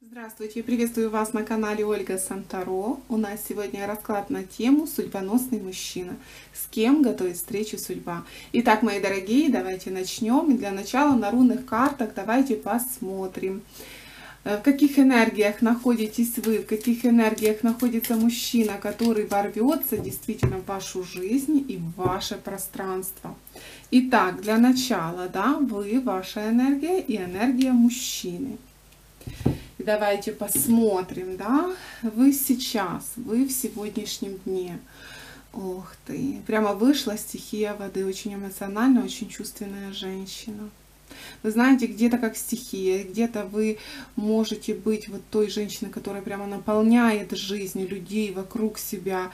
Здравствуйте, приветствую вас на канале Ольга Санторо. У нас сегодня расклад на тему «Судьбоносный мужчина». С кем готовит встречу судьба? Итак, мои дорогие, давайте начнем. И для начала на рунных картах давайте посмотрим, в каких энергиях находитесь вы, в каких энергиях находится мужчина, который ворвется действительно в вашу жизнь и в ваше пространство. Итак, для начала, да, вы, ваша энергия и энергия мужчины. Давайте посмотрим, да, вы сейчас, вы в сегодняшнем дне. Ух ты, прямо вышла стихия воды, очень эмоциональная, очень чувственная женщина. Вы знаете, где-то как стихия, где-то вы можете быть вот той женщиной, которая прямо наполняет жизнь людей вокруг себя,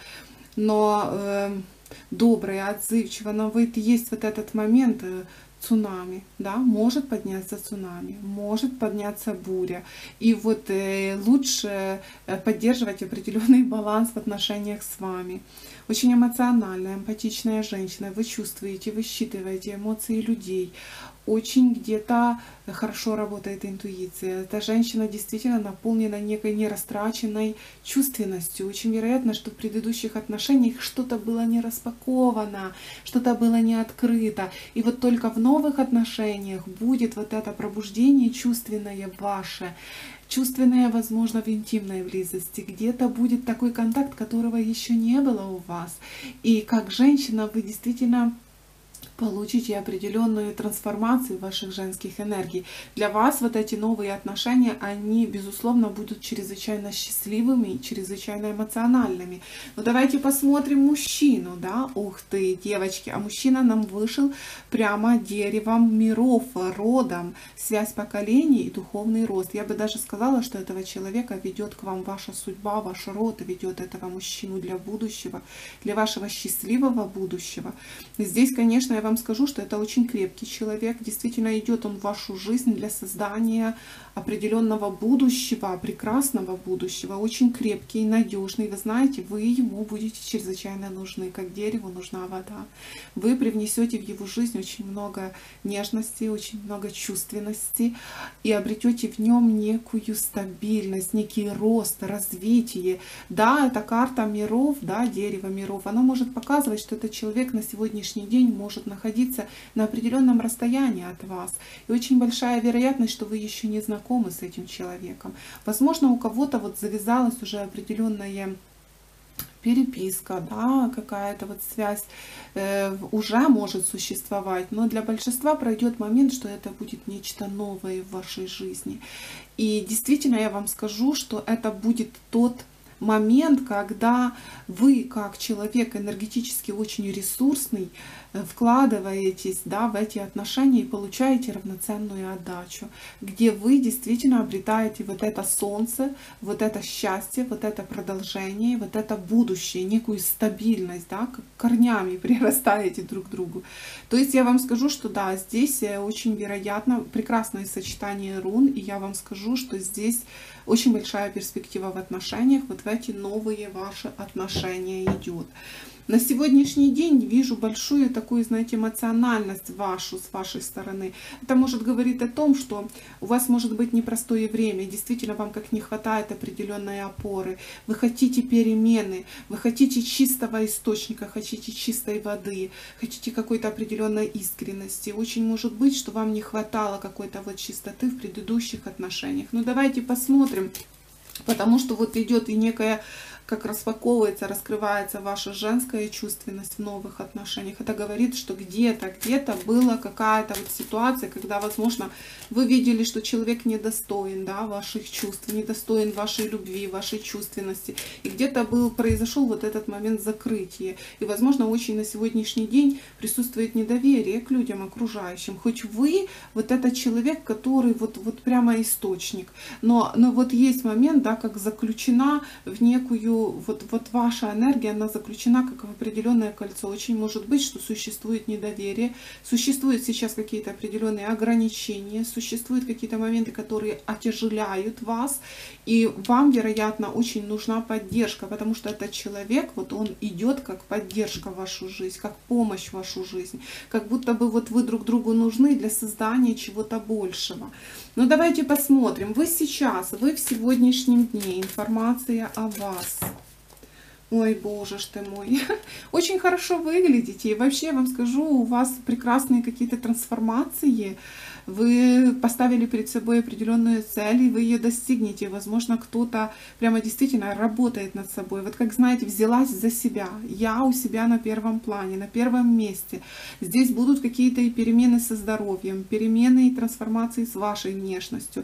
но добрая, отзывчивая, но вот есть вот этот момент, цунами, да, может подняться цунами, может подняться буря. И вот лучше поддерживать определенный баланс в отношениях с вами. Очень эмоциональная, эмпатичная женщина. Вы чувствуете, вы считываете эмоции людей. Очень где-то хорошо работает интуиция. Эта женщина действительно наполнена некой нерастраченной чувственностью. Очень вероятно, что в предыдущих отношениях что-то было не распаковано, что-то было не открыто. И вот только в новых отношениях будет вот это пробуждение чувственное ваше. Чувственное, возможно, в интимной близости. Где-то будет такой контакт, которого еще не было у вас. И как женщина вы действительно получите определенную трансформацию ваших женских энергий. Для вас вот эти новые отношения, они, безусловно, будут чрезвычайно счастливыми и чрезвычайно эмоциональными. Но давайте посмотрим мужчину, да, ух ты, девочки, а мужчина нам вышел прямо деревом миров, родом, связь поколений и духовный рост. Я бы даже сказала, что этого человека ведет к вам ваша судьба, ваш род ведет этого мужчину для будущего, для вашего счастливого будущего. Здесь, конечно, я вам скажу, что это очень крепкий человек. Действительно, идет он в вашу жизнь для создания определенного будущего, прекрасного будущего. Очень крепкий, надежный. Вы знаете, вы ему будете чрезвычайно нужны, как дереву нужна вода. Вы привнесете в его жизнь очень много нежности, очень много чувственности и обретете в нем некую стабильность, некий рост, развитие. Да, это карта миров, да, дерево миров. Оно может показывать, что этот человек на сегодняшний день может находиться на определенном расстоянии от вас. И очень большая вероятность, что вы еще не знакомы с этим человеком. Возможно, у кого-то вот завязалась уже определенная переписка, да, какая-то вот связь уже может существовать, но для большинства пройдет момент, что это будет нечто новое в вашей жизни. И действительно, я вам скажу, что это будет тот момент, когда вы, как человек энергетически очень ресурсный, вкладываетесь, да, в эти отношения и получаете равноценную отдачу, где вы действительно обретаете вот это солнце, вот это счастье, вот это продолжение, вот это будущее, некую стабильность, да, как корнями прирастаете друг к другу. То есть я вам скажу, что да, здесь очень вероятно прекрасное сочетание рун, и я вам скажу, что здесь очень большая перспектива в отношениях, вот в эти новые ваши отношения идет. На сегодняшний день вижу большую такую, знаете, эмоциональность вашу с вашей стороны. Это может говорить о том, что у вас может быть непростое время, действительно вам как не хватает определенной опоры. Вы хотите перемены, вы хотите чистого источника, хотите чистой воды, хотите какой-то определенной искренности. Очень может быть, что вам не хватало какой-то вот чистоты в предыдущих отношениях. Но давайте посмотрим, потому что вот идет и некая, как распаковывается, раскрывается ваша женская чувственность в новых отношениях. Это говорит, что где-то была какая-то вот ситуация, когда, возможно, вы видели, что человек недостоин, да, ваших чувств, недостоин вашей любви, вашей чувственности. И где-то произошел вот этот момент закрытия. И, возможно, очень на сегодняшний день присутствует недоверие к людям окружающим. Хоть вы вот этот человек, который вот прямо источник. Но вот есть момент, да, как заключена в некую вот ваша энергия, она заключена как в определенное кольцо. Очень может быть, что существует недоверие, существуют сейчас какие-то определенные ограничения, существуют какие-то моменты, которые отяжеляют вас, и вам, вероятно, очень нужна поддержка, потому что этот человек, вот он идет как поддержка в вашу жизнь, как помощь в вашу жизнь, как будто бы вот вы друг другу нужны для создания чего-то большего. Но давайте посмотрим. Вы сейчас, вы в сегодняшнем дне, информация о вас. Ой, боже ж ты мой. Очень хорошо выглядите. И вообще, я вам скажу, у вас прекрасные какие-то трансформации. Вы поставили перед собой определенную цель, и вы ее достигнете. Возможно, кто-то прямо действительно работает над собой. Вот как, знаете, взялась за себя. Я у себя на первом плане, на первом месте. Здесь будут какие-то и перемены со здоровьем, перемены и трансформации с вашей внешностью.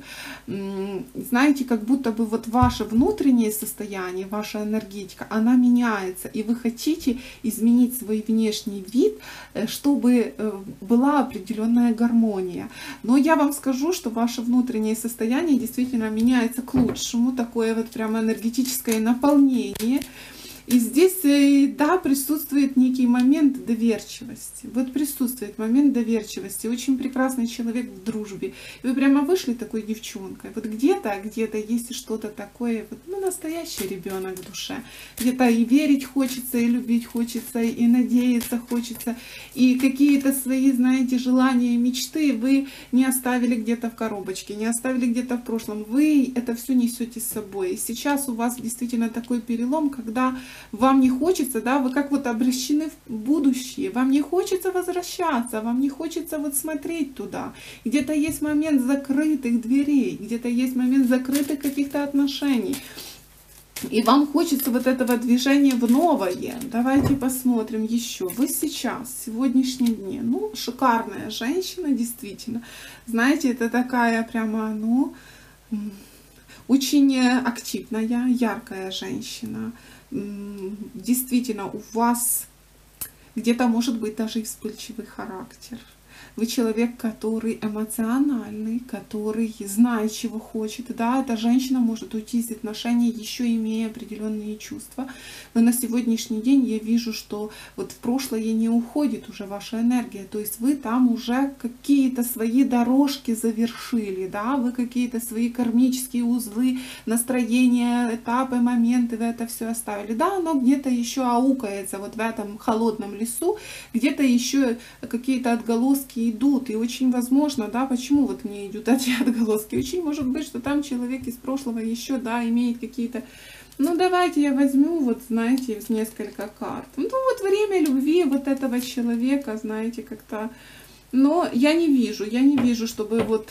Знаете, как будто бы вот ваше внутреннее состояние, ваша энергетика, она меняется. И вы хотите изменить свой внешний вид, чтобы была определенная гармония. Но я вам скажу, что ваше внутреннее состояние действительно меняется к лучшему, такое вот прямо энергетическое наполнение. И здесь, да, присутствует некий момент доверчивости. Вот присутствует момент доверчивости. Очень прекрасный человек в дружбе. И вы прямо вышли такой девчонкой. Вот где-то есть что-то такое, вот, ну, настоящий ребенок в душе. Где-то и верить хочется, и любить хочется, и надеяться хочется. И какие-то свои, знаете, желания, мечты вы не оставили где-то в коробочке, не оставили где-то в прошлом. Вы это все несете с собой. И сейчас у вас действительно такой перелом, когда вам не хочется, да, вы как вот обращены в будущее, вам не хочется возвращаться, вам не хочется вот смотреть туда. Где-то есть момент закрытых дверей, где-то есть момент закрытых каких-то отношений. И вам хочется вот этого движения в новое. Давайте посмотрим еще. Вы сейчас, в сегодняшнем дне, ну, шикарная женщина, действительно. Знаете, это такая прямо, ну, очень активная, яркая женщина. Действительно, у вас где-то может быть даже и вспыльчивый характер. Вы человек, который эмоциональный, который знает, чего хочет. Да, эта женщина может уйти из отношений, еще имея определенные чувства. Но на сегодняшний день я вижу, что вот в прошлое не уходит уже ваша энергия. То есть вы там уже какие-то свои дорожки завершили, да, вы какие-то свои кармические узлы, настроения, этапы, моменты, вы это все оставили. Да, оно где-то еще аукается вот в этом холодном лесу, где-то еще какие-то отголоски идут, и очень возможно, да, почему вот мне идут эти отголоски, очень может быть, что там человек из прошлого еще, да, имеет какие-то, ну давайте я возьму, вот знаете, несколько карт, ну вот время любви вот этого человека, знаете, как-то, но я не вижу, чтобы вот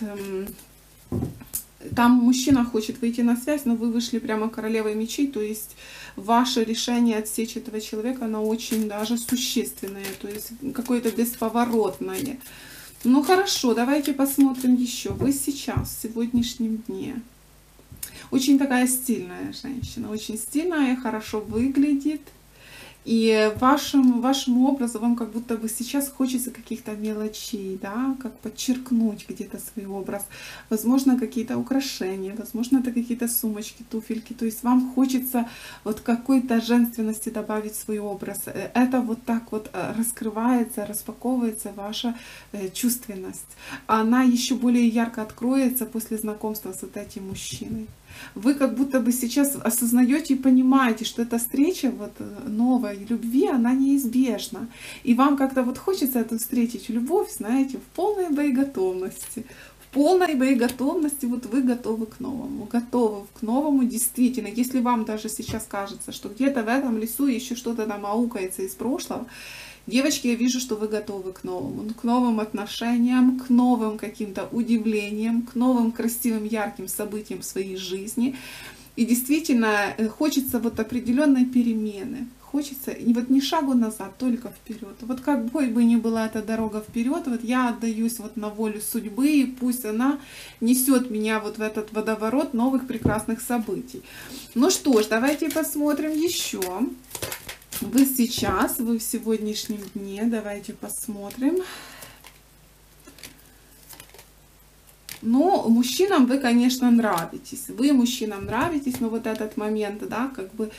там мужчина хочет выйти на связь, но вы вышли прямо королевой мечей, то есть ваше решение отсечь этого человека, оно очень даже существенное, то есть какое-то бесповоротное. Ну хорошо, давайте посмотрим еще. Вы сейчас, в сегодняшнем дне, очень такая стильная женщина, очень стильная, хорошо выглядит. И вашему образу вам как будто бы сейчас хочется каких-то мелочей, да, как подчеркнуть где-то свой образ. Возможно, какие-то украшения, возможно, это какие-то сумочки, туфельки. То есть вам хочется вот какой-то женственности добавить в свой образ. Это вот так вот раскрывается, распаковывается ваша чувственность. Она еще более ярко откроется после знакомства с вот этим мужчиной. Вы как будто бы сейчас осознаете и понимаете, что эта встреча вот новой любви, она неизбежна. И вам как-то вот хочется эту встретить любовь, знаете, в полной боеготовности. В полной боеготовности вот вы готовы к новому действительно. Если вам даже сейчас кажется, что где-то в этом лесу еще что-то там аукается из прошлого, девочки, я вижу, что вы готовы к новому, к новым отношениям, к новым каким-то удивлениям, к новым красивым, ярким событиям в своей жизни. И действительно хочется вот определенной перемены. Хочется вот не шагу назад, только вперед. Вот как бы ни была эта дорога вперед, вот я отдаюсь вот на волю судьбы, и пусть она несет меня вот в этот водоворот новых прекрасных событий. Ну что ж, давайте посмотрим еще. Вы сейчас, вы в сегодняшнем дне, давайте посмотрим. Но мужчинам вы, конечно, нравитесь. Вы мужчинам нравитесь, но вот этот момент, да, как бы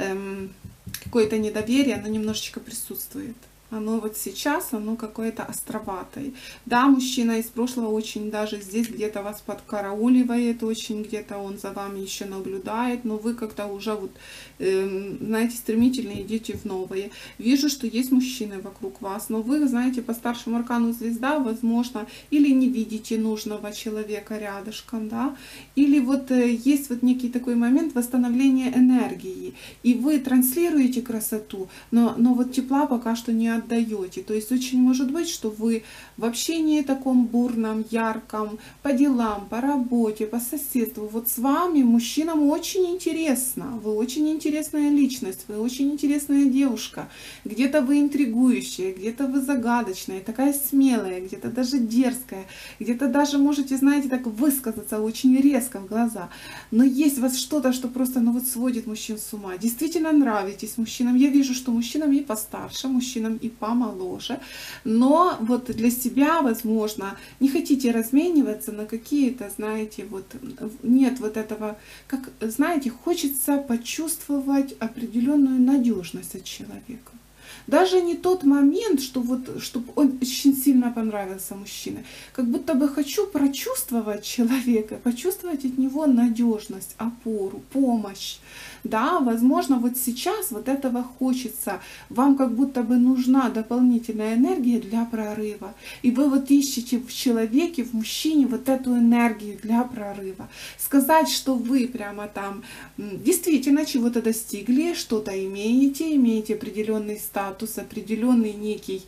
какое-то недоверие, оно немножечко присутствует. Оно вот сейчас, оно какое-то островатое. Да, мужчина из прошлого очень даже здесь где-то вас подкарауливает, очень где-то он за вами еще наблюдает, но вы как-то уже вот, знаете, стремительно идете в новое. Вижу, что есть мужчины вокруг вас, но вы, знаете, по старшему аркану звезда, возможно, или не видите нужного человека рядышком, да, или вот есть вот некий такой момент восстановления энергии, и вы транслируете красоту, но вот тепла пока что не отдаете. То есть очень может быть, что вы в общении таком бурном, ярком, по делам, по работе, по соседству, вот с вами мужчинам очень интересно. Вы очень интересная личность, вы очень интересная девушка. Где-то вы интригующая, где-то вы загадочная, такая смелая, где-то даже дерзкая, где-то даже можете, знаете, так высказаться очень резко в глаза. Но есть у вас что-то, что просто, ну вот сводит мужчин с ума. Действительно нравитесь мужчинам. Я вижу, что мужчинам и постарше, мужчинам и помоложе, но вот для себя, возможно, не хотите размениваться на какие-то, знаете, вот нет вот этого, как, знаете, хочется почувствовать определенную надежность от человека. Даже не тот момент, что вот, чтобы он очень сильно понравился мужчине. Как будто бы хочу прочувствовать человека, почувствовать от него надежность, опору, помощь. Да, возможно, вот сейчас вот этого хочется. Вам как будто бы нужна дополнительная энергия для прорыва. И вы вот ищете в человеке, в мужчине вот эту энергию для прорыва. Сказать, что вы прямо там действительно чего-то достигли, что-то имеете определенный статус, определенный некий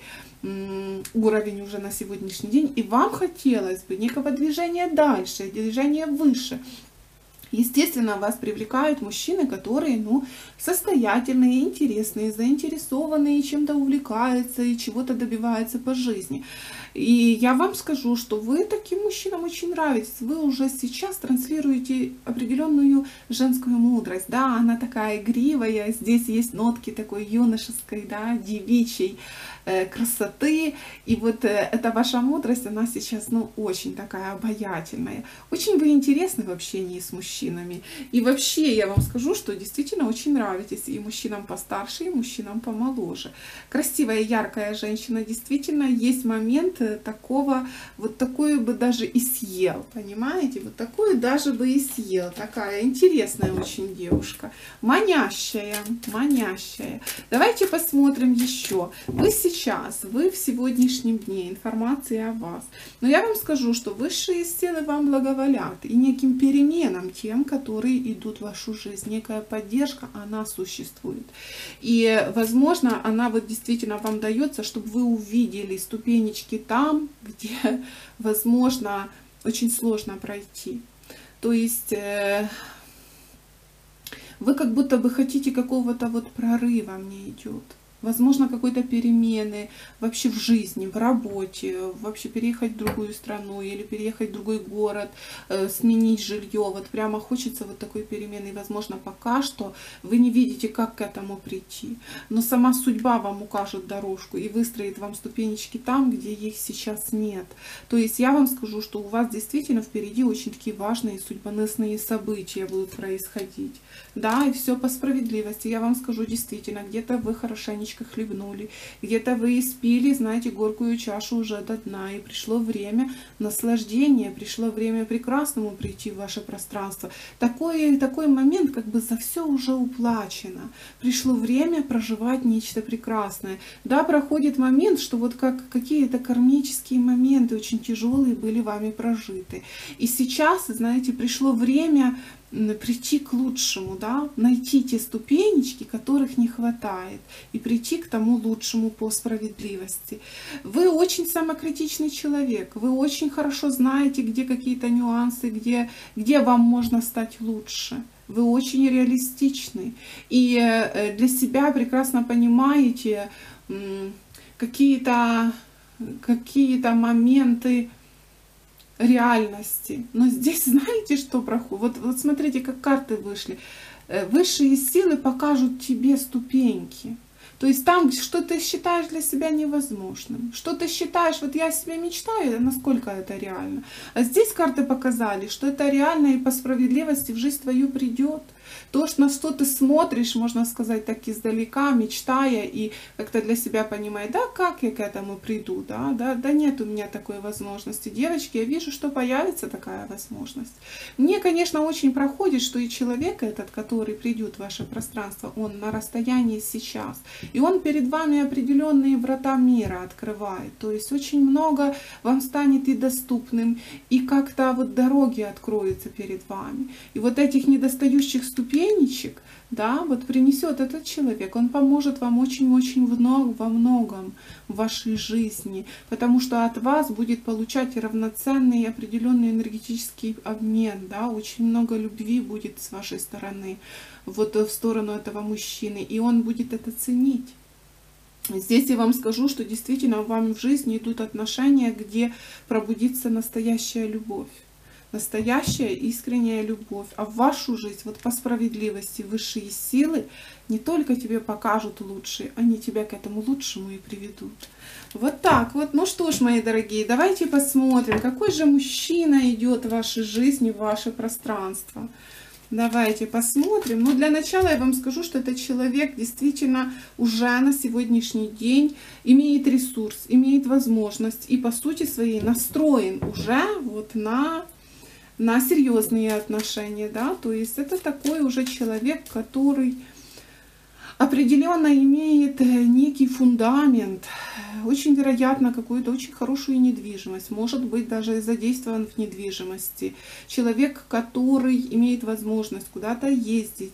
уровень уже на сегодняшний день, и вам хотелось бы некого движения дальше, движения выше. Естественно, вас привлекают мужчины, которые, ну, состоятельные, интересные, заинтересованные, чем-то увлекаются и чего-то добиваются по жизни. И я вам скажу, что вы таким мужчинам очень нравитесь. Вы уже сейчас транслируете определенную женскую мудрость. Да, она такая игривая, здесь есть нотки такой юношеской, да, девичьей красоты. И вот эта ваша мудрость, она сейчас, ну, очень такая обаятельная. Очень вы интересны в общении с мужчинами. И вообще я вам скажу, что действительно очень нравитесь и мужчинам постарше, и мужчинам помоложе. Красивая, яркая женщина, действительно есть момент такого, вот такое бы даже и съел, понимаете? Вот такую даже бы и съел. Такая интересная очень девушка. Манящая, манящая. Давайте посмотрим еще. Вы в сегодняшнем дне, информация о вас. Но я вам скажу, что высшие силы вам благоволят и неким переменам тем, которые идут в вашу жизнь. Некая поддержка, она существует. И, возможно, она вот действительно вам дается, чтобы вы увидели ступенечки там, где, возможно, очень сложно пройти. То есть вы как будто бы хотите какого-то вот прорыва, мне идет. Возможно, какой-то перемены вообще в жизни, в работе, вообще переехать в другую страну или переехать в другой город, сменить жилье. Вот прямо хочется вот такой перемены. И, возможно, пока что вы не видите, как к этому прийти. Но сама судьба вам укажет дорожку и выстроит вам ступенечки там, где их сейчас нет. То есть я вам скажу, что у вас действительно впереди очень такие важные судьбоносные события будут происходить. Да, и все по справедливости. Я вам скажу, действительно, где-то вы хорошенечко хлебнули, где-то вы испили, знаете, горькую чашу уже до дна, и пришло время наслаждения, пришло время прекрасному прийти в ваше пространство. Такой момент, как бы за все уже уплачено. Пришло время проживать нечто прекрасное. Да, проходит момент, что вот как какие-то кармические моменты очень тяжелые были вами прожиты. И сейчас, знаете, пришло время прийти к лучшему, да, найти те ступенечки, которых не хватает, и прийти к тому лучшему по справедливости. Вы очень самокритичный человек, вы очень хорошо знаете, где какие-то нюансы, где вам можно стать лучше. Вы очень реалистичны и для себя прекрасно понимаете какие-то моменты реальности. Но здесь знаете, что проходит? Вот смотрите, как карты вышли. Высшие силы покажут тебе ступеньки. То есть там, что ты считаешь для себя невозможным, что ты считаешь, вот я себе мечтаю, насколько это реально. А здесь карты показали, что это реально и по справедливости в жизнь твою придет. То, на что ты смотришь, можно сказать, так издалека, мечтая и как-то для себя понимая, да, как я к этому приду, да, нет у меня такой возможности. Девочки, я вижу, что появится такая возможность. Мне, конечно, очень проходит, что и человек этот, который придет в ваше пространство, он на расстоянии сейчас, и он перед вами определенные врата мира открывает. То есть очень много вам станет и доступным, и как-то вот дороги откроются перед вами. И вот этих недостающих ступенечек, да, вот принесет этот человек, он поможет вам очень-очень во многом в вашей жизни, потому что от вас будет получать равноценный и определенный энергетический обмен, да, очень много любви будет с вашей стороны, вот в сторону этого мужчины, и он будет это ценить. Здесь я вам скажу, что действительно вам в жизни идут отношения, где пробудится настоящая любовь. Настоящая искренняя любовь. А в вашу жизнь, вот по справедливости, высшие силы не только тебе покажут лучшее, они тебя к этому лучшему и приведут. Вот так вот. Ну что ж, мои дорогие, давайте посмотрим, какой же мужчина идет в вашей жизни, в ваше пространство. Давайте посмотрим. Но для начала я вам скажу, что этот человек действительно уже на сегодняшний день имеет ресурс, имеет возможность и по сути своей настроен уже вот на серьезные отношения, да, то есть это такой уже человек, который определенно имеет некий фундамент, очень вероятно какую-то очень хорошую недвижимость, может быть даже задействован в недвижимости. Человек, который имеет возможность куда-то ездить,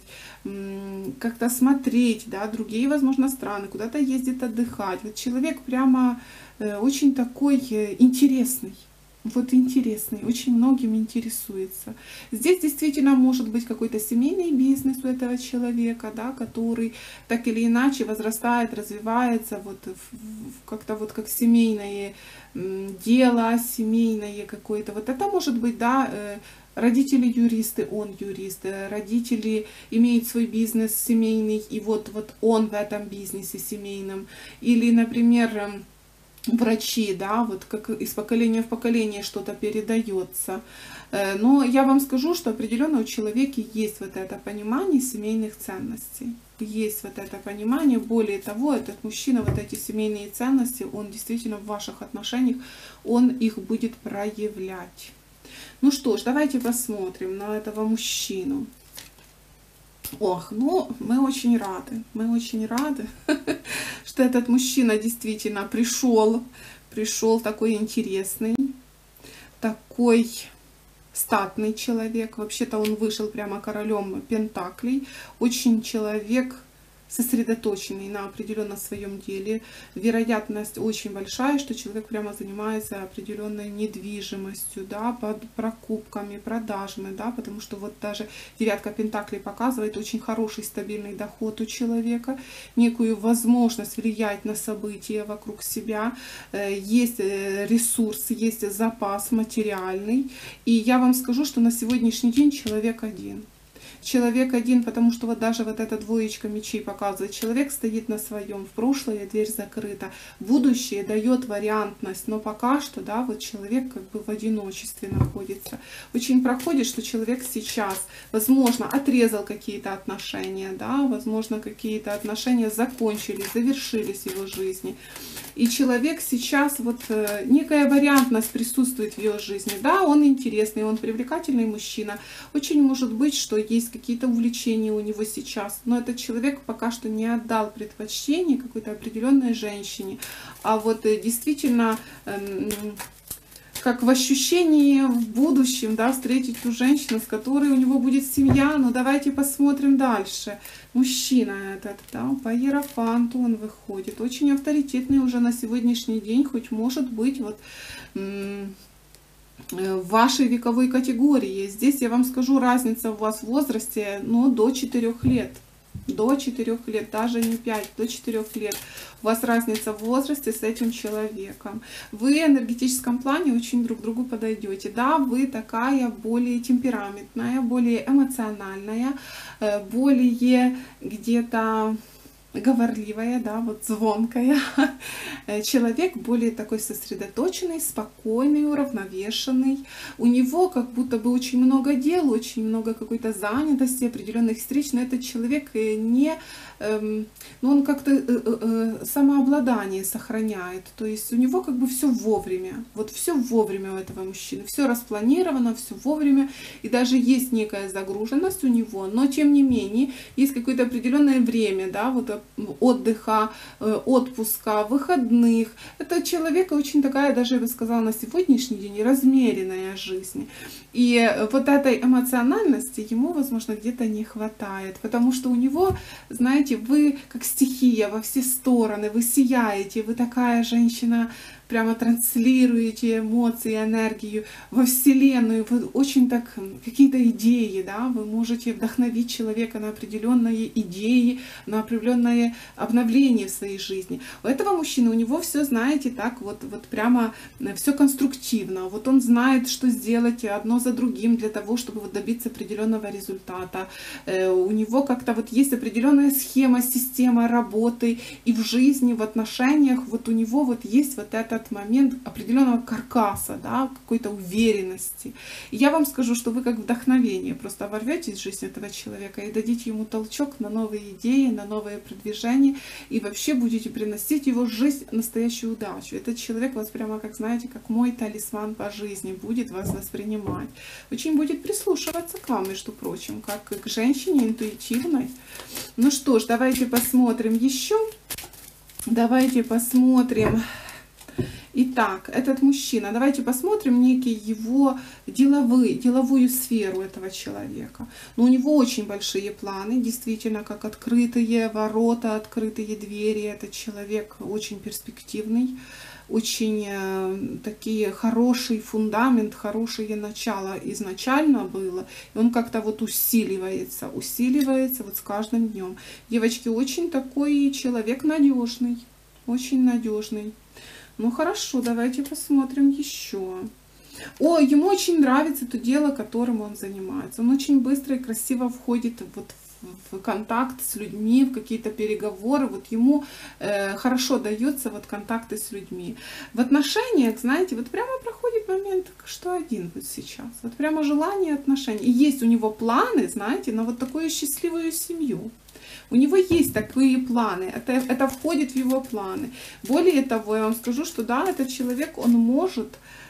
как-то смотреть, да, другие, возможно, страны, куда-то ездит отдыхать. Вот человек прямо очень такой интересный. Вот интересный, очень многим интересуется. Здесь действительно может быть какой-то семейный бизнес у этого человека, да, который так или иначе возрастает, развивается, вот как-то вот как семейное дело, семейное какое-то. Вот это может быть, да, родители юристы, он юрист, родители имеют свой бизнес семейный, и вот он в этом бизнесе семейном. Или, например, врачи, да, вот как из поколения в поколение что-то передается. Но я вам скажу, что определенно у человека есть вот это понимание семейных ценностей. Есть вот это понимание. Более того, этот мужчина, вот эти семейные ценности, он действительно в ваших отношениях, он их будет проявлять. Ну что ж, давайте посмотрим на этого мужчину. Ох, ну, мы очень рады, что этот мужчина действительно пришел такой интересный, такой статный человек. Вообще-то он вышел прямо королем пентаклей, очень человек сосредоточенный на определенном своем деле. Вероятность очень большая, что человек прямо занимается определенной недвижимостью, да, под покупками, продажами, да, потому что вот даже девятка пентаклей показывает очень хороший стабильный доход у человека, некую возможность влиять на события вокруг себя, есть ресурс, есть запас материальный. И я вам скажу, что на сегодняшний день человек один. Человек один, потому что вот даже вот эта двоечка мечей показывает, человек стоит на своем, в прошлое дверь закрыта, будущее дает вариантность, но пока что, да, вот человек как бы в одиночестве находится. Очень проходит, что человек сейчас, возможно, отрезал какие-то отношения, да, возможно, какие-то отношения закончились, завершились в его жизни. И человек сейчас, вот некая вариантность присутствует в его жизни. Да, он интересный, он привлекательный мужчина. Очень может быть, что есть какие-то увлечения у него сейчас. Но этот человек пока что не отдал предпочтение какой-то определенной женщине. А вот действительно, как в ощущении в будущем, да, встретить ту женщину, с которой у него будет семья. Но давайте посмотрим дальше. Мужчина этот, да, по иерофанту он выходит. Очень авторитетный уже на сегодняшний день, хоть может быть вот в вашей вековой категории. Здесь я вам скажу, разница у вас в возрасте, но до 4 лет. До 4 лет, даже не 5, до 4 лет. У вас разница в возрасте с этим человеком. Вы в энергетическом плане очень друг другу подойдете. Да, вы такая более темпераментная, более эмоциональная, более где-то говорливая, да, вот звонкая. Человек более такой сосредоточенный, спокойный, уравновешенный. У него как будто бы очень много дел, очень много какой-то занятости, определенных встреч, но этот человек не, ну, он как-то самообладание сохраняет. То есть у него как бы все вовремя. Вот все вовремя у этого мужчины. Все распланировано, все вовремя. И даже есть некая загруженность у него, но тем не менее есть какое-то определенное время, да, вот отдыха, отпуска, выходных. Это человека очень такая, даже я бы сказала, на сегодняшний день размеренная жизнь. И вот этой эмоциональности ему, возможно, где-то не хватает, потому что у него, знаете, вы как стихия во все стороны, вы сияете, вы такая женщина, прямо транслируете эмоции, энергию во Вселенную, вы очень так, какие-то идеи, да, вы можете вдохновить человека на определенные идеи, на определенное обновление в своей жизни. У этого мужчины, у него все, знаете, так вот прямо все конструктивно. Вот он знает, что сделать одно за другим для того, чтобы вот добиться определенного результата. У него как-то вот есть определенная схема, система работы и в жизни, в отношениях. Вот у него вот есть вот этот момент определенного каркаса, да, какой-то уверенности. И я вам скажу, что вы как вдохновение просто ворветесь в жизнь этого человека и дадите ему толчок на новые идеи, на новые продвижения, и вообще будете приносить его в жизнь настоящую удачу. Этот человек вас прямо, как знаете, как мой талисман по жизни, будет вас воспринимать. Очень будет прислушиваться к вам, между прочим, как к женщине интуитивной. Ну что ж, давайте посмотрим еще. Давайте посмотрим. Итак, этот мужчина, давайте посмотрим некие его деловую сферу этого человека. Но у него очень большие планы, действительно, как открытые ворота, открытые двери. Этот человек очень перспективный, очень такие хороший фундамент, хорошее начало изначально было. И он как-то вот усиливается вот с каждым днем. Девочки, очень такой человек надежный, очень надежный. Ну хорошо, давайте посмотрим еще. О, ему очень нравится то дело, которым он занимается. Он очень быстро и красиво входит вот в контакт с людьми, в какие-то переговоры. Вот ему хорошо дается вот контакты с людьми. В отношениях, знаете, вот прямо проходит момент, что один вот сейчас. Вот прямо желание отношений. И есть у него планы, знаете, на вот такую счастливую семью. У него есть такие планы, это входит в его планы. Более того, я вам скажу, что да, этот человек, он может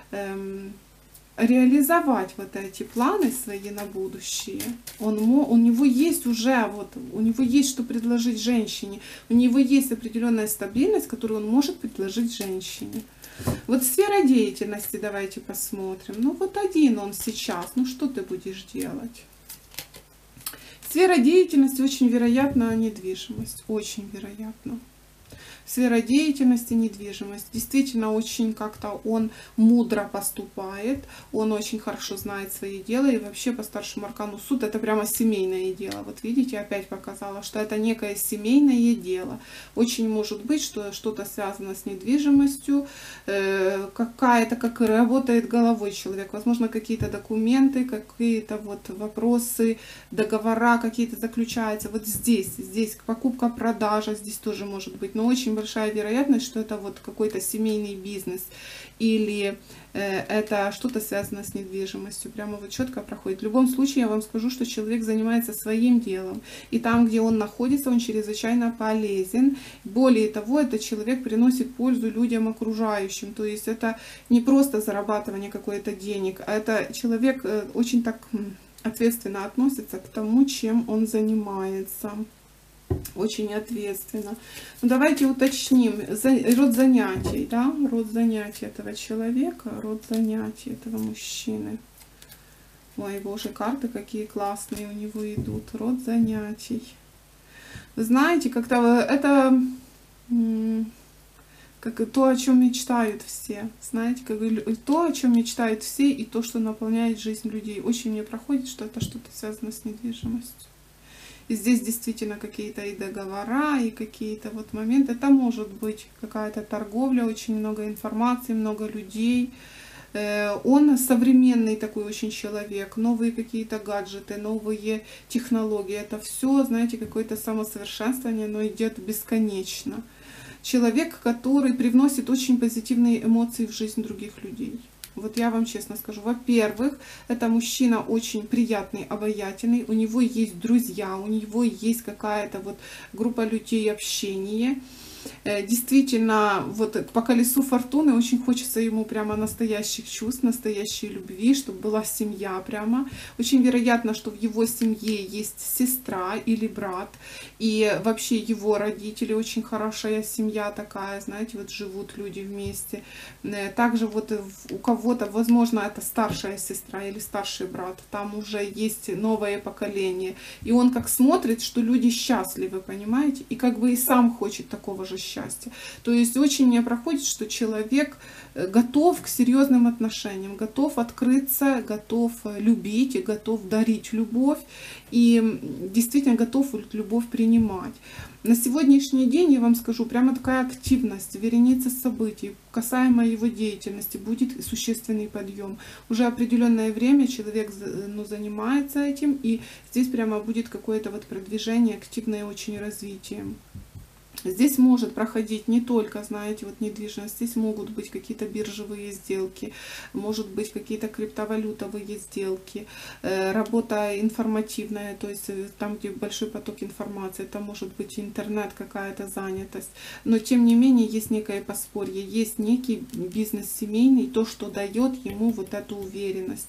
реализовать вот эти планы свои на будущее. У него есть уже, вот, у него есть что предложить женщине. У него есть определенная стабильность, которую он может предложить женщине. Вот сфера деятельности давайте посмотрим. Ну вот один он сейчас, ну что ты будешь делать? Сфера деятельности очень вероятно недвижимость, очень вероятно. Сфера деятельности, недвижимость. Действительно, очень как-то он мудро поступает, он очень хорошо знает свои дела, и вообще по старшему аркану суд это прямо семейное дело. Вот видите, опять показала, что это некое семейное дело. Очень может быть, что что-то связано с недвижимостью, какая-то, как работает головой человек, возможно, какие-то документы, какие-то вот вопросы, договора какие-то заключаются. Вот здесь покупка-продажа, здесь тоже может быть, но очень большая вероятность, что это вот какой-то семейный бизнес или это что-то связано с недвижимостью. Прямо вот четко проходит. В любом случае я вам скажу, что человек занимается своим делом. И там, где он находится, он чрезвычайно полезен. Более того, этот человек приносит пользу людям окружающим. То есть это не просто зарабатывание какой-то денег, а это человек очень так ответственно относится к тому, чем он занимается. Очень ответственно. Ну, давайте уточним род занятий, да, род занятий этого человека, род занятий этого мужчины. Ой, боже, карты какие классные у него идут. Род занятий. Вы знаете, как-то это как то, о чем мечтают все. Знаете, как то, о чем мечтают все, и то, что наполняет жизнь людей. Очень мне проходит, что это что-то связано с недвижимостью. И здесь действительно какие-то и договора, и какие-то вот моменты. Это может быть какая-то торговля, очень много информации, много людей. Он современный такой очень человек, новые какие-то гаджеты, новые технологии. Это все, знаете, какое-то самосовершенствование, оно идет бесконечно. Человек, который привносит очень позитивные эмоции в жизнь других людей. Вот я вам честно скажу, во-первых, это мужчина очень приятный, обаятельный, у него есть друзья, у него есть какая-то вот группа людей, общения. Действительно, вот по колесу фортуны очень хочется ему прямо настоящих чувств, настоящей любви, чтобы была семья прямо. Очень вероятно, что в его семье есть сестра или брат, и вообще его родители, очень хорошая семья такая, знаете, вот живут люди вместе. Также вот у кого-то, возможно, это старшая сестра или старший брат, там уже есть новое поколение, и он как смотрит, что люди счастливы, понимаете, и как бы и сам хочет такого же счастья. То есть очень мне проходит, что человек готов к серьезным отношениям, готов открыться, готов любить и готов дарить любовь, и действительно готов любовь принимать. На сегодняшний день, я вам скажу, прямо такая активность, вереница событий, касаемо его деятельности, будет существенный подъем. Уже определенное время человек занимается этим, и здесь прямо будет какое-то вот продвижение, активное очень развитие. Здесь может проходить не только, знаете, вот недвижимость, здесь могут быть какие-то биржевые сделки, может быть какие-то криптовалютовые сделки, работа информативная, то есть там, где большой поток информации, это может быть интернет, какая-то занятость. Но тем не менее есть некое подспорье, есть некий бизнес семейный, то, что дает ему вот эту уверенность.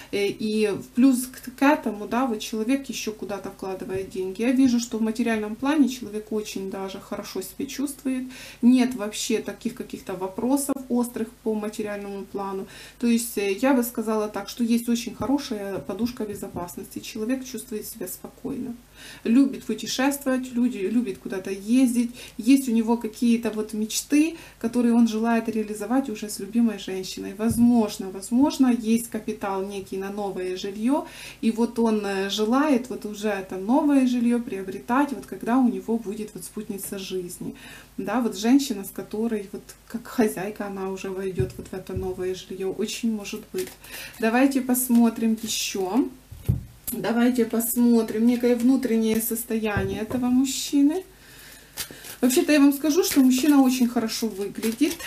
И плюс к этому, да, вот человек еще куда-то вкладывает деньги. Я вижу, что в материальном плане человек очень даже хорошо себя чувствует, нет вообще таких каких-то вопросов острых по материальному плану. То есть я бы сказала так, что есть очень хорошая подушка безопасности. Человек чувствует себя спокойно, любит путешествовать, любит куда-то ездить, есть у него какие-то вот мечты, которые он желает реализовать уже с любимой женщиной. Возможно, есть капитал некий на новое жилье, и вот он желает вот уже это новое жилье приобретать, вот когда у него будет вот спутница жизни. Да, вот женщина, с которой вот как хозяйка она уже войдет вот в это новое жилье, очень может быть. Давайте посмотрим еще. Давайте посмотрим некое внутреннее состояние этого мужчины. Вообще-то я вам скажу, что мужчина очень хорошо выглядит.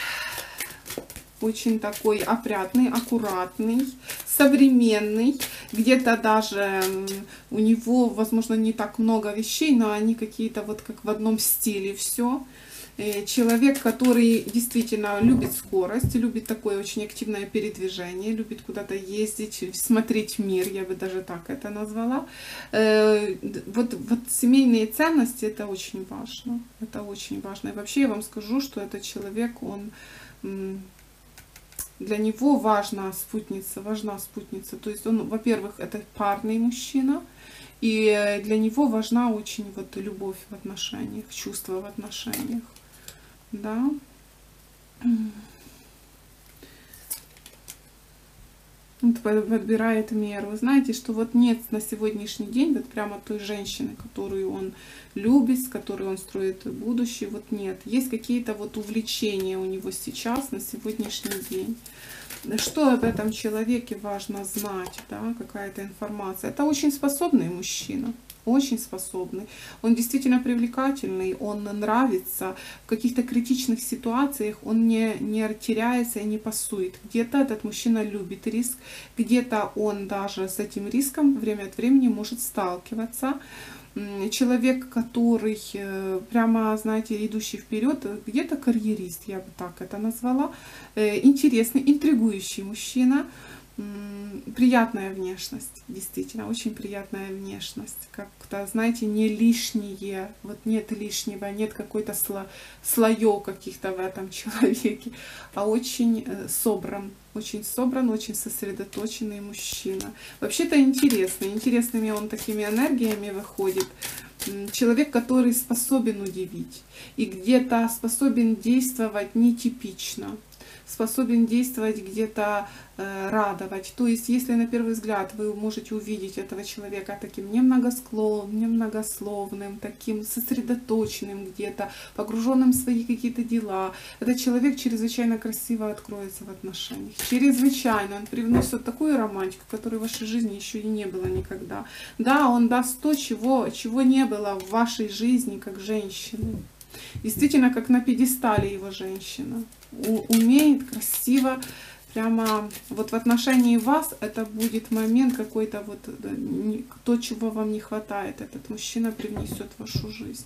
Очень такой опрятный, аккуратный, современный. Где-то даже у него, возможно, не так много вещей, но они какие-то вот как в одном стиле все. Человек, который действительно любит скорость, любит такое очень активное передвижение, любит куда-то ездить, смотреть мир, я бы даже так это назвала. Вот семейные ценности — это очень важно. Это очень важно. И вообще я вам скажу, что этот человек, для него важна спутница. То есть он, во-первых, это парный мужчина, и для него важна очень вот любовь в отношениях, чувство в отношениях. Да. Он подбирает меру. Знаете, что вот нет на сегодняшний день вот прямо той женщины, которую он любит, с которой он строит будущее, вот нет. Есть какие-то вот увлечения у него сейчас, на сегодняшний день. Что об этом человеке важно знать, да, какая-то информация. Это очень способный мужчина. Очень способный. Он действительно привлекательный, он нравится. В каких-то критичных ситуациях он не теряется и не пасует. Где-то этот мужчина любит риск, где-то он даже с этим риском время от времени может сталкиваться. Человек, который прямо, знаете, идущий вперед, где-то карьерист, я бы так это назвала. Интересный, интригующий мужчина. Приятная внешность, действительно, очень приятная внешность. Как-то, знаете, не лишнее, вот нет лишнего, нет какой-то слоев каких-то в этом человеке, а очень собран, очень сосредоточенный мужчина. Вообще-то интересными он такими энергиями выходит. Человек, который способен удивить и где-то способен действовать нетипично, способен действовать где-то, радовать. То есть, если на первый взгляд вы можете увидеть этого человека таким немногословным, таким сосредоточенным где-то, погруженным в свои какие-то дела, этот человек чрезвычайно красиво откроется в отношениях. Чрезвычайно. Он привносит такую романтику, которой в вашей жизни еще и не было никогда. Да, он даст то, чего не было в вашей жизни как женщины. Действительно, как на пьедестале его женщина. Умеет красиво, прямо вот в отношении вас это будет момент какой-то вот то, чего вам не хватает. Этот мужчина привнесет в вашу жизнь.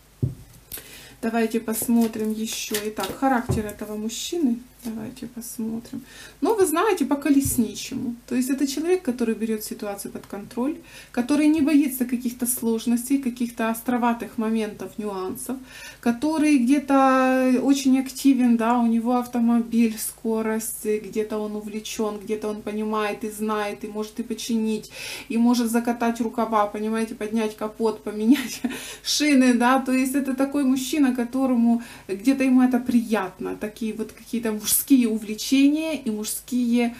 Давайте посмотрим еще. Итак, характер этого мужчины. Давайте посмотрим. Ну, вы знаете, по колесничему. То есть это человек, который берет ситуацию под контроль, который не боится каких-то сложностей, каких-то островатых моментов, нюансов, который где-то очень активен, да, у него автомобиль, скорость, где-то он увлечен, где-то он понимает и знает, и может и починить, и может закатать рукава, понимаете, поднять капот, поменять шины, да, то есть это такой мужчина, которому где-то ему это приятно, такие вот какие-то мужские увлечения и мужские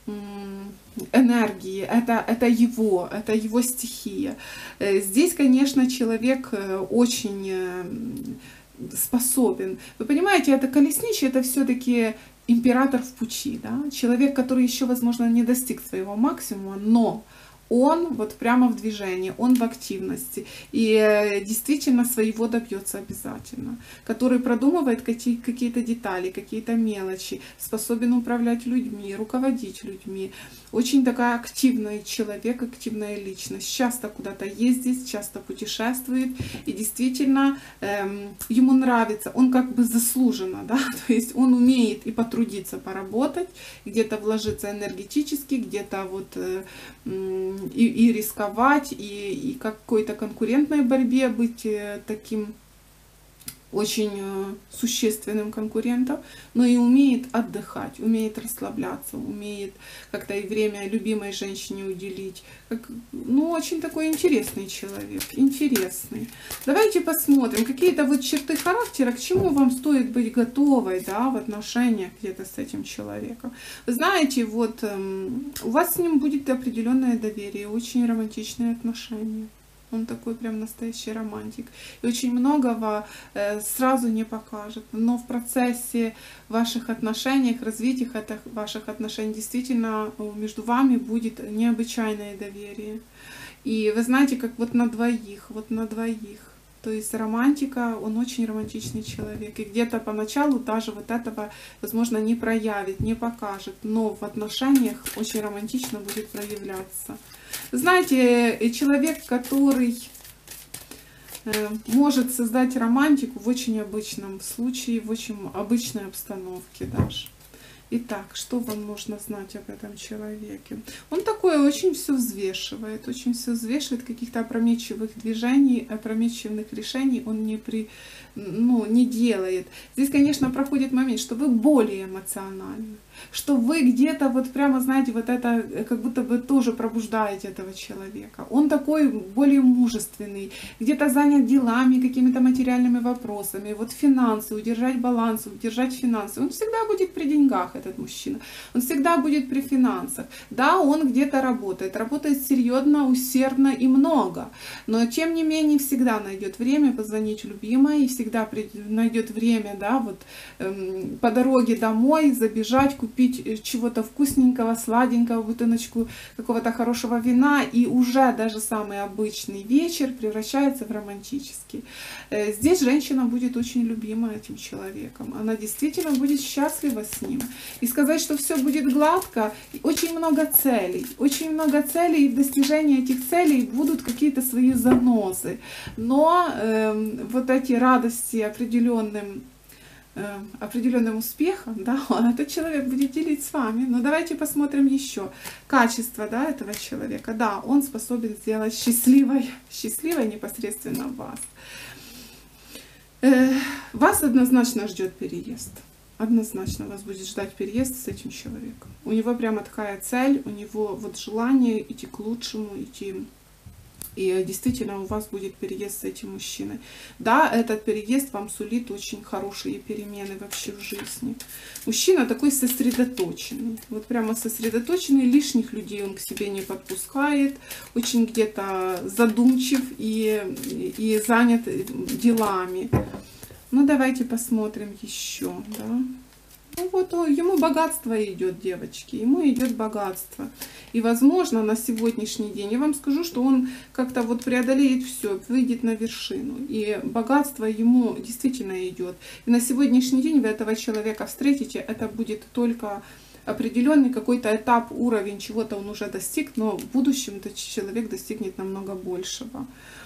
энергии, это его стихия. Здесь, конечно, человек очень способен. Вы понимаете, это колесничий, это все-таки император в пути, да? Человек, который еще, возможно, не достиг своего максимума, но он вот прямо в движении, он в активности и действительно своего добьется обязательно. Который продумывает какие-то детали, какие-то мелочи, способен управлять людьми, руководить людьми. Очень такая активный человек, активная личность. Часто куда-то ездит, часто путешествует и действительно ему нравится, он как бы заслуженно, да, то есть он умеет и потрудиться, поработать, где-то вложиться энергетически, где-то вот и рисковать, и какой-то конкурентной борьбе быть таким очень существенным конкурентом, но и умеет отдыхать, умеет расслабляться, умеет как-то и время любимой женщине уделить. Ну, очень такой интересный человек, интересный. Давайте посмотрим какие-то вот черты характера, к чему вам стоит быть готовой, да, в отношениях где-то с этим человеком. Вы знаете, вот у вас с ним будет определенное доверие, очень романтичные отношения. Он такой прям настоящий романтик. И очень многого сразу не покажет. Но в процессе ваших отношений, развития ваших отношений, действительно между вами будет необычайное доверие. И вы знаете, как вот на двоих. То есть романтика, он очень романтичный человек. И где-то поначалу даже вот этого, возможно, не проявит, не покажет. Но в отношениях очень романтично будет проявляться. Знаете, человек, который может создать романтику в очень обычном случае, в очень обычной обстановке даже. Итак, что вам нужно знать об этом человеке? Он такой очень все взвешивает, каких-то опрометчивых движений, опрометчивых решений он не делает. Здесь, конечно, проходит момент, что вы более эмоциональны, что вы где-то вот прямо, знаете, вот это как будто бы тоже пробуждаете этого человека. Он такой более мужественный, где-то занят делами, какими-то материальными вопросами, вот финансы, удержать баланс, удержать финансы. Он всегда будет при деньгах, этот мужчина. Он всегда будет при финансах. Да, он где-то работает серьезно, усердно и много, но тем не менее всегда найдет время позвонить любимой, и всегда найдет время, да, вот по дороге домой забежать, купить чего-то вкусненького, сладенького, бутылочку какого-то хорошего вина, и уже даже самый обычный вечер превращается в романтический. Здесь женщина будет очень любима этим человеком. Она действительно будет счастлива с ним. И сказать, что все будет гладко, очень много целей, и в достижении этих целей будут какие-то свои занозы. Но вот эти радости определенным успехом, да, этот человек будет делить с вами. Но давайте посмотрим еще качество, да, этого человека. Да, он способен сделать счастливой непосредственно вас. Вас однозначно ждет переезд. Однозначно вас будет ждать переезд с этим человеком. У него прямо такая цель, у него вот желание идти к лучшему, и действительно у вас будет переезд с этим мужчиной. Да, этот переезд вам сулит очень хорошие перемены вообще в жизни. Мужчина такой сосредоточенный, вот прямо сосредоточенный, лишних людей он к себе не подпускает, очень где-то задумчив и занят делами. Ну, давайте посмотрим еще, да. Ну вот ему богатство идет, девочки, ему идет богатство. И возможно на сегодняшний день, я вам скажу, что он как-то вот преодолеет все, выйдет на вершину. И богатство ему действительно идет. И на сегодняшний день вы этого человека встретите, это будет только определенный какой-то этап, уровень, чего-то он уже достиг, но в будущем этот человек достигнет намного большего.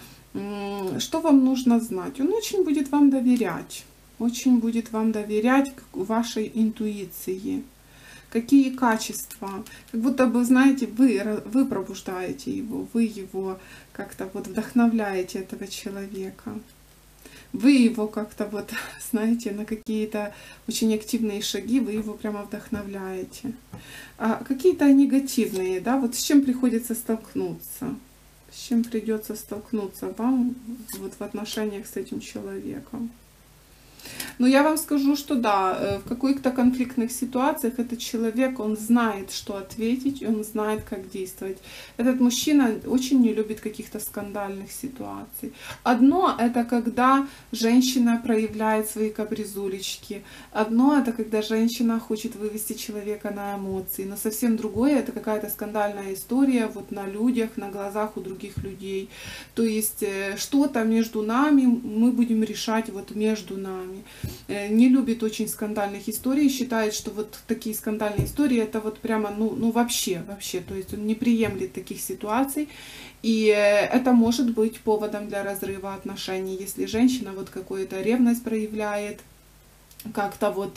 Что вам нужно знать? Он очень будет вам доверять. Очень будет вам доверять вашей интуиции. Какие качества? Как будто бы, знаете, вы пробуждаете его, вы его как-то вот вдохновляете, этого человека. Вы его как-то вот, знаете, на какие-то очень активные шаги, вы его прямо вдохновляете. А какие-то негативные, да, вот с чем приходится столкнуться? С чем придется столкнуться вам вот в отношениях с этим человеком? Но я вам скажу, что да, в каких-то конфликтных ситуациях этот человек, он знает, что ответить, он знает, как действовать. Этот мужчина очень не любит каких-то скандальных ситуаций. Одно — это когда женщина проявляет свои капризулечки. Одно — это когда женщина хочет вывести человека на эмоции. Но совсем другое — это какая-то скандальная история вот на людях, на глазах у других людей. То есть что-то между нами мы будем решать вот между нами. Не любит очень скандальных историй, считает, что вот такие скандальные истории это вот прямо, ну вообще, то есть он не приемлет таких ситуаций, и это может быть поводом для разрыва отношений, если женщина вот какую-то ревность проявляет, как-то вот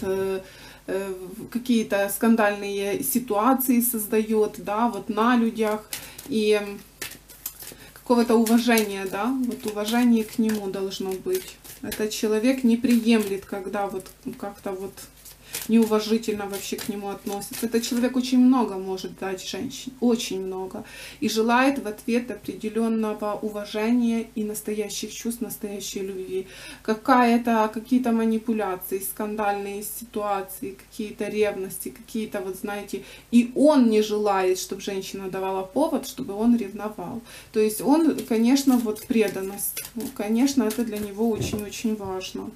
какие-то скандальные ситуации создает, да, вот на людях, и какого-то уважения, да, вот уважение к нему должно быть. Этот человек не приемлет, когда вот как-то вот неуважительно вообще к нему относится. Этот человек очень много может дать женщине, очень много. И желает в ответ определенного уважения и настоящих чувств, настоящей любви. Какие-то манипуляции, скандальные ситуации, какие-то ревности, какие-то вот, знаете, и он не желает, чтобы женщина давала повод, чтобы он ревновал. То есть он, конечно, вот преданность, конечно, это для него очень-очень важно.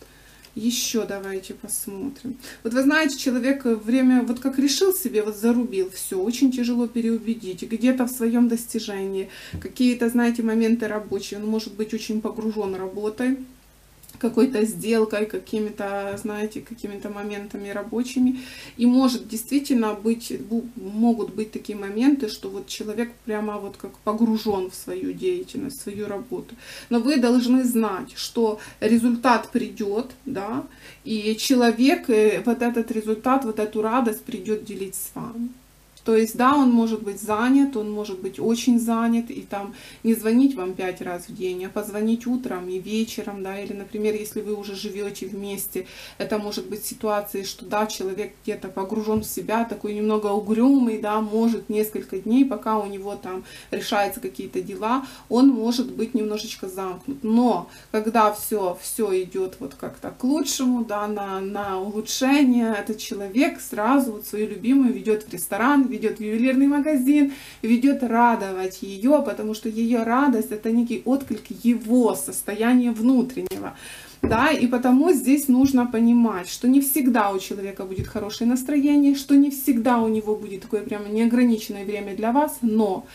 Еще давайте посмотрим. Вот вы знаете, человек время, вот как решил себе, вот зарубил, все, очень тяжело переубедить. Где-то в своем достижении, какие-то, знаете, моменты рабочие. Он может быть очень погружен работой, какой-то сделкой, какими-то, знаете, какими-то моментами рабочими. И может действительно могут быть такие моменты, что вот человек прямо вот как погружен в свою деятельность, в свою работу. Но вы должны знать, что результат придет, да, и человек вот этот результат, вот эту радость придет делить с вами. То есть, да, он может быть занят, он может быть очень занят, и там не звонить вам 5 раз в день, а позвонить утром и вечером, да, или, например, если вы уже живете вместе, это может быть ситуация, что, да, человек где-то погружен в себя, такой немного угрюмый, да, может несколько дней, пока у него там решаются какие-то дела, он может быть немножечко замкнут. Но когда все идет вот как-то к лучшему, да, на улучшение, этот человек сразу вот свою любимую ведет в ресторан, ведет в ювелирный магазин, ведет радовать ее, потому что ее радость — это некий отклик его состояния внутреннего. Да, и потому здесь нужно понимать, что не всегда у человека будет хорошее настроение, что не всегда у него будет такое прямо неограниченное время для вас, но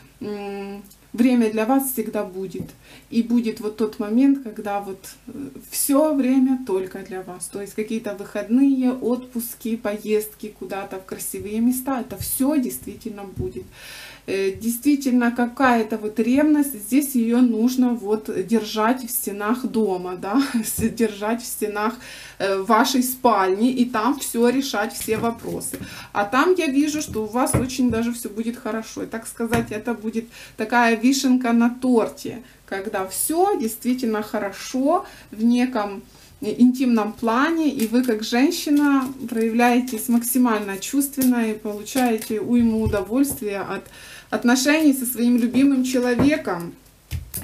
время для вас всегда будет. И будет вот тот момент, когда вот все время только для вас. То есть какие-то выходные, отпуски, поездки куда-то в красивые места. Это все действительно будет. Действительно какая-то вот ревность, здесь ее нужно вот держать в стенах дома, да, держать в стенах вашей спальни, и там все решать, все вопросы. А там я вижу, что у вас очень даже все будет хорошо. И, так сказать, это будет такая вишенка на торте, когда все действительно хорошо в неком интимном плане, и вы как женщина проявляетесь максимально чувственно и получаете уйму удовольствия от отношений со своим любимым человеком.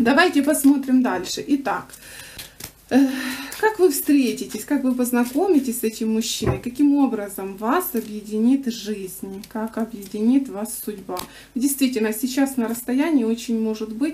Давайте посмотрим дальше. Итак, как вы встретитесь, как вы познакомитесь с этим мужчиной, каким образом вас объединит жизнь, как объединит вас судьба. Действительно, сейчас на расстоянии очень может быть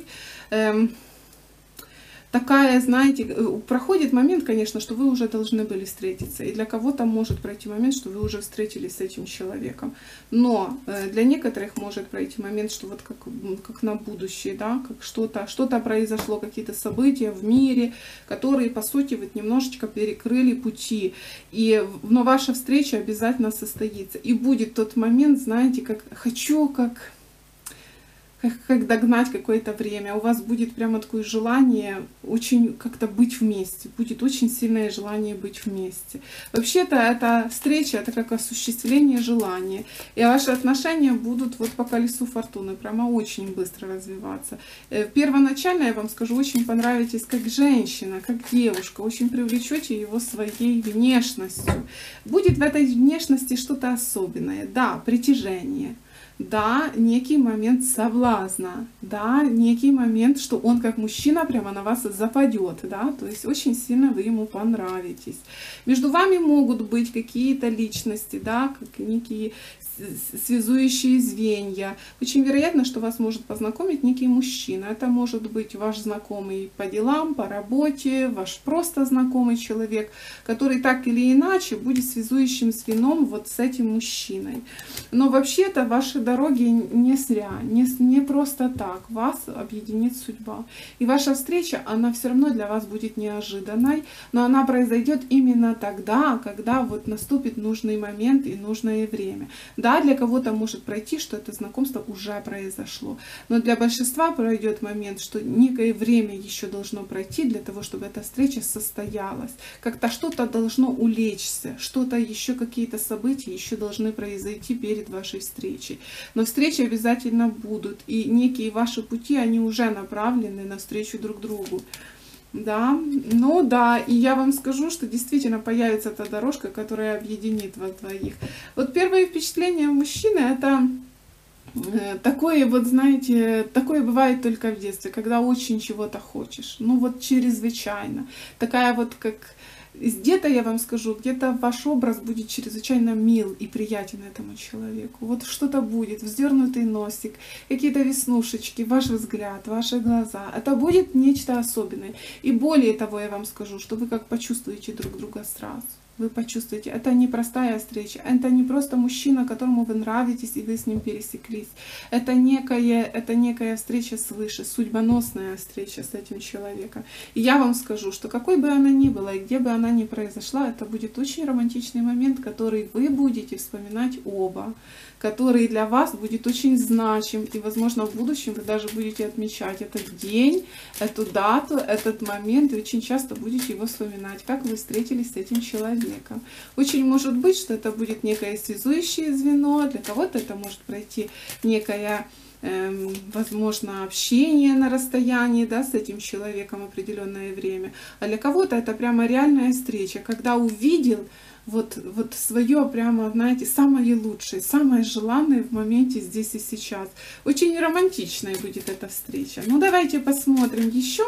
такая, знаете, проходит момент, конечно, что вы уже должны были встретиться. И для кого-то может пройти момент, что вы уже встретились с этим человеком. Но для некоторых может пройти момент, что вот как на будущее, да, как что-то произошло, какие-то события в мире, которые, по сути, вот немножечко перекрыли пути. Но ваша встреча обязательно состоится. И будет тот момент, знаете, как догнать какое-то время. У вас будет прямо такое желание очень как-то быть вместе. Будет очень сильное желание быть вместе. Вообще-то эта встреча, это как осуществление желания. И ваши отношения будут вот по колесу фортуны прямо очень быстро развиваться. Первоначально, я вам скажу, очень понравитесь как женщина, как девушка. Очень привлечете его своей внешностью. Будет в этой внешности что-то особенное. Да, притяжение. Да, некий момент соблазна, да, некий момент, что он как мужчина прямо на вас западет, да, то есть очень сильно вы ему понравитесь. Между вами могут быть какие-то личности, да, как некие связующие звенья. Очень вероятно, что вас может познакомить некий мужчина. Это может быть ваш знакомый по делам, по работе, ваш просто знакомый человек, который так или иначе будет связующим звеном вот с этим мужчиной. Но вообще-то ваши дороги не зря, не просто так. Вас объединит судьба. И ваша встреча, она все равно для вас будет неожиданной, но она произойдет именно тогда, когда вот наступит нужный момент и нужное время. Да, для кого-то может пройти, что это знакомство уже произошло. Но для большинства пройдет момент, что некое время еще должно пройти для того, чтобы эта встреча состоялась. Как-то что-то должно улечься, что-то еще, какие-то события еще должны произойти перед вашей встречей. Но встречи обязательно будут. И некие ваши пути, они уже направлены навстречу друг другу. Да, ну да, и я вам скажу, что действительно появится та дорожка, которая объединит вас двоих. Вот первое впечатление мужчины, это такое, вот знаете, такое бывает только в детстве, когда очень чего-то хочешь, ну вот чрезвычайно. Такая вот как... Где-то, я вам скажу, где-то ваш образ будет чрезвычайно мил и приятен этому человеку. Вот что-то будет, вздернутый носик, какие-то веснушечки, ваш взгляд, ваши глаза. Это будет нечто особенное. И более того, я вам скажу, что вы как почувствуете друг друга сразу. Вы почувствуете, это не простая встреча, это не просто мужчина, которому вы нравитесь, и вы с ним пересеклись. Это некая встреча свыше, судьбоносная встреча с этим человеком. И я вам скажу, что какой бы она ни была, и где бы она ни произошла, это будет очень романтичный момент, который вы будете вспоминать оба, который для вас будет очень значим, и, возможно, в будущем вы даже будете отмечать этот день, эту дату, этот момент, и очень часто будете его вспоминать, как вы встретились с этим человеком. Очень может быть, что это будет некое связующее звено, для кого-то это может пройти некое, возможно, общение на расстоянии, да, с этим человеком определенное время, а для кого-то это прямо реальная встреча, когда увидел вот свое прямо, знаете, самое лучшее, самое желанное в моменте здесь и сейчас. Очень романтичная будет эта встреча. Ну, давайте посмотрим еще.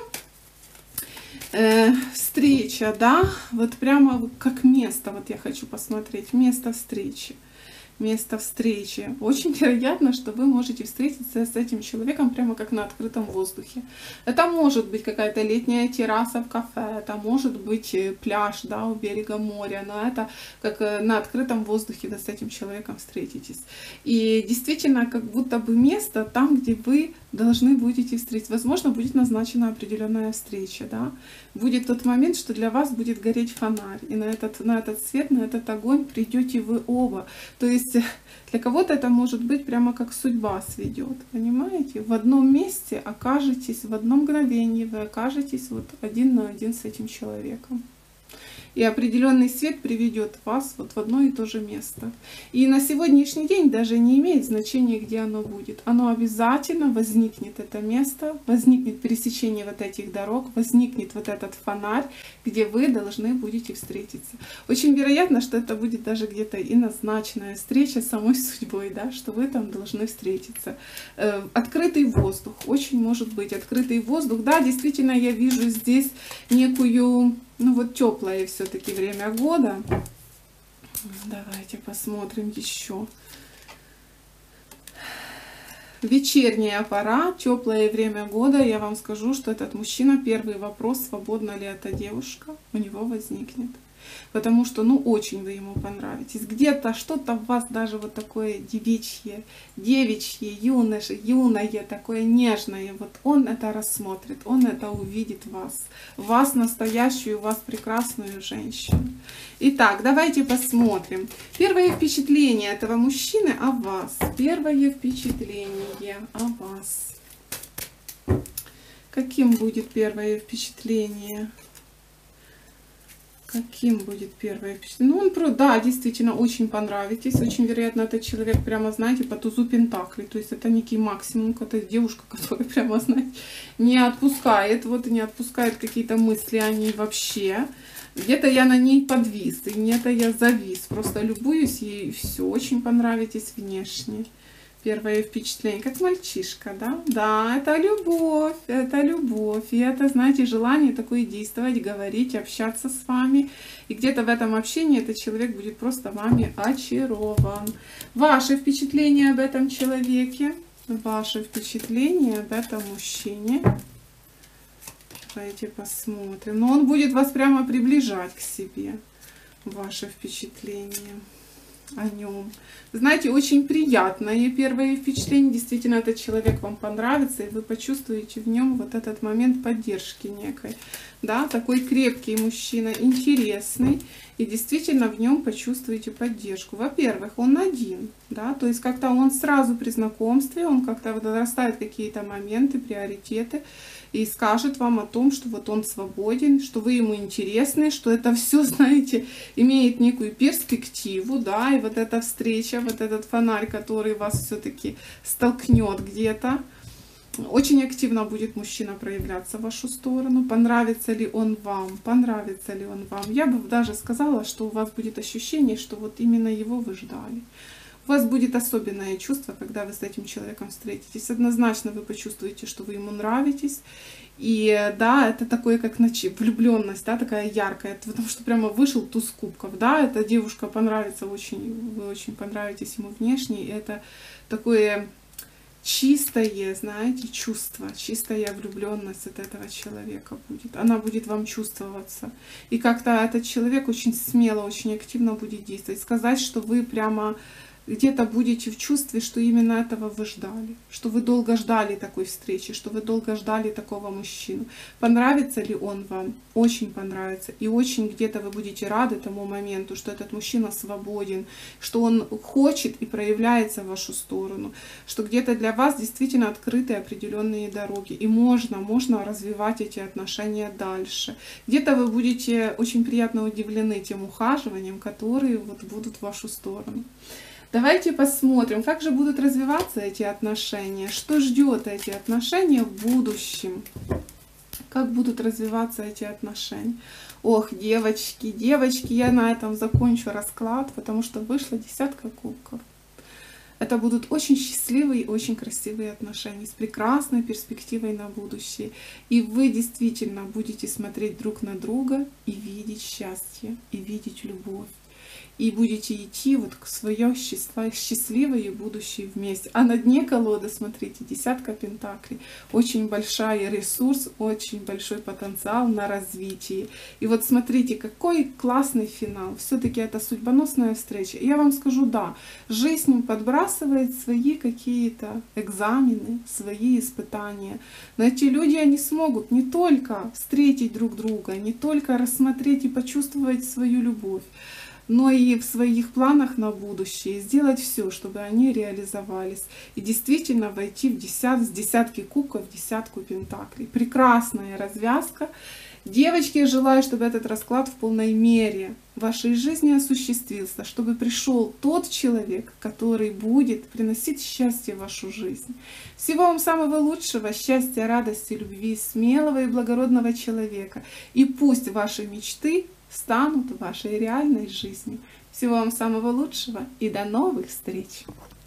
Встреча, да, вот прямо как место, вот я хочу посмотреть, место встречи. Место встречи. Очень вероятно, что вы можете встретиться с этим человеком прямо как на открытом воздухе. Это может быть какая-то летняя терраса в кафе, это может быть пляж, да, у берега моря, но это как на открытом воздухе вы с этим человеком встретитесь. И действительно, как будто бы место там, где вы должны будете встретиться. Возможно, будет назначена определенная встреча, да. Будет тот момент, что для вас будет гореть фонарь, и на этот свет, на этот огонь придете вы оба. То есть для кого-то это может быть прямо как судьба сведет, понимаете? В одном месте окажетесь, в одно мгновение вы окажетесь вот один на один с этим человеком. И определенный свет приведет вас вот в одно и то же место. И на сегодняшний день даже не имеет значения, где оно будет. Оно обязательно возникнет, это место, возникнет пересечение вот этих дорог, возникнет вот этот фонарь, где вы должны будете встретиться. Очень вероятно, что это будет даже где-то и назначенная встреча с самой судьбой, да, что вы там должны встретиться. Открытый воздух, очень может быть открытый воздух. Да, действительно, я вижу здесь некую, ну вот теплое все-таки время года. Давайте посмотрим еще. Вечерняя пора, теплое время года. Я вам скажу, что этот мужчина, первый вопрос, свободна ли эта девушка, у него возникнет. Потому что, ну, очень вы ему понравитесь. Где-то что-то в вас даже вот такое девичье, юное, такое нежное. Вот он это рассмотрит, он это увидит в вас. Вас настоящую, вас прекрасную женщину. Итак, давайте посмотрим. Первое впечатление этого мужчины о вас. Первое впечатление о вас. Каким будет первое впечатление? Каким будет первое впечатление? Ну, он, да, действительно, очень понравитесь. Очень вероятно, этот человек, прямо, знаете, по тузу пентаклей. То есть это некий максимум, это девушка, которая, прямо, знаете, не отпускает, вот, не отпускает какие-то мысли о ней вообще. Где-то я на ней подвис, и где-то я завис. Просто любуюсь ей, и все, очень понравитесь внешне. Первое впечатление, как мальчишка, да? Да, это любовь, это любовь. И это, знаете, желание такое действовать, говорить, общаться с вами. И где-то в этом общении этот человек будет просто вами очарован. Ваше впечатление об этом человеке, ваше впечатление об этом мужчине. Давайте посмотрим. Но он будет вас прямо приближать к себе. Ваше впечатление о нем. Знаете, очень приятное первое впечатление. Действительно, этот человек вам понравится, и вы почувствуете в нем вот этот момент поддержки некой. Да, такой крепкий мужчина, интересный, и действительно в нем почувствуете поддержку. Во-первых, он один, да, то есть как-то он сразу при знакомстве, он как-то возрастает какие-то моменты, приоритеты, и скажет вам о том, что вот он свободен, что вы ему интересны, что это все, знаете, имеет некую перспективу, да, и вот эта встреча, вот этот фонарь, который вас все-таки столкнет где-то. Очень активно будет мужчина проявляться в вашу сторону. Понравится ли он вам? Понравится ли он вам? Я бы даже сказала, что у вас будет ощущение, что вот именно его вы ждали. У вас будет особенное чувство, когда вы с этим человеком встретитесь. Однозначно вы почувствуете, что вы ему нравитесь. И да, это такое, как влюбленность, да, такая яркая, потому что прямо вышел туз кубков, да, эта девушка понравится очень, вы очень понравитесь ему внешне. И это такое чистое, знаете, чувство, чистая влюбленность от этого человека будет. Она будет вам чувствоваться. И как-то этот человек очень смело, очень активно будет действовать. Сказать, что вы прямо где-то будете в чувстве, что именно этого вы ждали, что вы долго ждали такой встречи, что вы долго ждали такого мужчину. Понравится ли он вам? Очень понравится. И очень где-то вы будете рады тому моменту, что этот мужчина свободен, что он хочет и проявляется в вашу сторону, что где-то для вас действительно открыты определенные дороги. И можно развивать эти отношения дальше. Где-то вы будете очень приятно удивлены тем ухаживанием, которые вот будут в вашу сторону. Давайте посмотрим, как же будут развиваться эти отношения, что ждет эти отношения в будущем, как будут развиваться эти отношения. Ох, девочки, девочки, я на этом закончу расклад, потому что вышла десятка кубков. Это будут очень счастливые, очень красивые отношения с прекрасной перспективой на будущее. И вы действительно будете смотреть друг на друга и видеть счастье, и видеть любовь. И будете идти вот к свое счастливое будущее вместе. А на дне колоды, смотрите, десятка пентаклей. Очень большой ресурс, очень большой потенциал на развитие. И вот смотрите, какой классный финал. Все-таки это судьбоносная встреча. И я вам скажу, да, жизнь им подбрасывает свои какие-то экзамены, свои испытания. Но эти люди, они смогут не только встретить друг друга, не только рассмотреть и почувствовать свою любовь, но и в своих планах на будущее сделать все, чтобы они реализовались. И действительно войти с десятки кубков в десятку пентаклей. Прекрасная развязка. Девочки, я желаю, чтобы этот расклад в полной мере в вашей жизни осуществился, чтобы пришел тот человек, который будет приносить счастье в вашу жизнь. Всего вам самого лучшего, счастья, радости, любви, смелого и благородного человека. И пусть ваши мечты станут вашей реальной жизнью. Всего вам самого лучшего и до новых встреч!